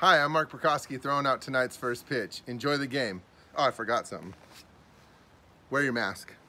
Hi, I'm Mark Percosky throwing out tonight's first pitch. Enjoy the game. Oh, I forgot something. Wear your mask.